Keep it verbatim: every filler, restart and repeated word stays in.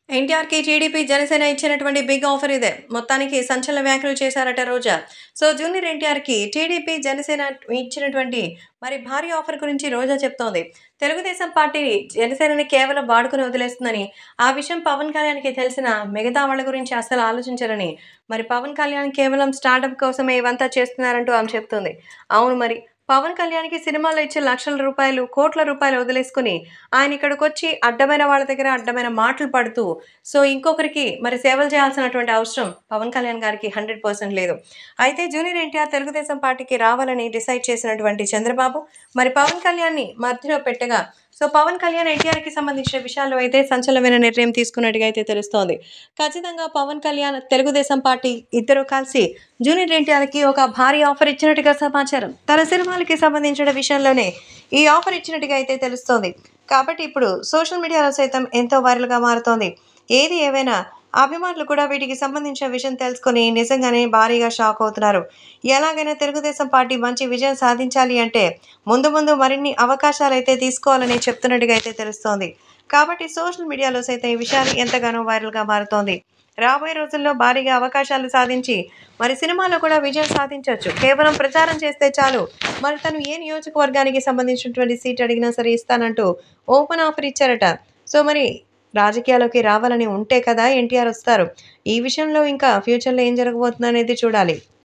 ఎన్టీఆర్‌కి టీడీపీ, జనసేన ఇచ్చినటువంటి big offer ఇదే. మొత్తానికి సంచలన వ్యాఖ్యలు చేశారట రోజా. సో, జూనియర్ ఎన్టీఆర్‌కి టీడీపీ, జనసేన ఇచ్చినటువంటి మరి భారీ ఆఫర్ గురించి రోజా చెప్తోంది. తెలుగుదేశం పార్టీ జనసేనని కేవలం వాడుకొని వదిలేస్తుందని, ఆ విషయం పవన్ కళ్యాణ్‌కి తెలిసినా మిగతా వాళ్ళ గురించి అస్సలు ఆలోచించరని, మరి పవన్ కళ్యాణ్ కేవలం స్టార్డమ్ కోసమే ఇవంతా చేస్తున్నారంటూ ఆమె చెప్తుంది. అవును మరి. పవన్ కళ్యాణ్‌కి సినిమాల్లో ఇచ్చే లక్షల రూపాయలు, కోట్ల రూపాయలు వదిలేసుకొని, ఆయన ఇక్కడికొచ్చి అడ్డమైన వాళ్ళ దగ్గర అడ్డమైన మాటలు పడుతూ, సో, ఇంకొకరికి మరి సేవలు చేయాల్సినటువంటి అవసరం పవన్ కళ్యాణ్ గారికి వంద శాతం లేదు. అయితే జూనియర్ ఎన్టీఆర్ తెలుగుదేశం పార్టీకి రావాలని డిసైడ్ చేసినటువంటి చంద్రబాబు, మరి పవన్ కళ్యాణ్‌ని మధ్యలో పెట్టగా, సో, పవన్ కళ్యాణ్ ఎన్టీఆర్‌కి సంబంధించిన విషయాల్లో అయితే సంచలనమైన నిర్ణయం తీసుకున్నట్టుగా అయితే తెలుస్తోంది. ఖచ్చితంగా పవన్ కళ్యాణ్, తెలుగుదేశం పార్టీ ఇద్దరూ కలిసి జూనియర్ ఎన్టీఆర్‌కి ఒక భారీ ఆఫర్ ఇచ్చినట్టుగా సమాచారం. తన సినిమాలకి సంబంధించిన విషయంలోనే ఈ ఆఫర్ ఇచ్చినట్టుగా అయితే తెలుస్తోంది. కాబట్టి ఇప్పుడు సోషల్ మీడియాలో సైతం ఎంతో వైరల్‌గా మారుతోంది. ఏది ఏవైనా అభిమానులు కూడా వీటికి సంబంధించిన విషయం తెలుసుకొని నిజంగానే భారీగా షాక్ అవుతున్నారు. ఎలాగైనా తెలుగుదేశం పార్టీ మంచి విజయం సాధించాలి అంటే ముందు ముందు మరిన్ని అవకాశాలైతే తీసుకోవాలని చెప్తున్నట్టుగా అయితే తెలుస్తోంది. కాబట్టి సోషల్ మీడియాలో సైతం ఈ విషయాలు ఎంతగానో వైరల్‌గా మారుతోంది. రాబోయే రోజుల్లో భారీగా అవకాశాలు సాధించి మరి సినిమాలో కూడా విజయం సాధించొచ్చు. కేవలం ప్రచారం చేస్తే చాలు. మరి తను ఏ నియోజకవర్గానికి సంబంధించినటువంటి సీట్ అడిగినా సరే ఇస్తానంటూ ఓపెన్ ఆఫర్ ఇచ్చారట. సో, మరి రాజకీయాల్లోకి రావాలని ఉంటే కదా ఎన్టీఆర్ వస్తారు. ఈ విషయంలో ఇంకా ఫ్యూచర్‌లో ఏం జరగబోతుందనేది చూడాలి.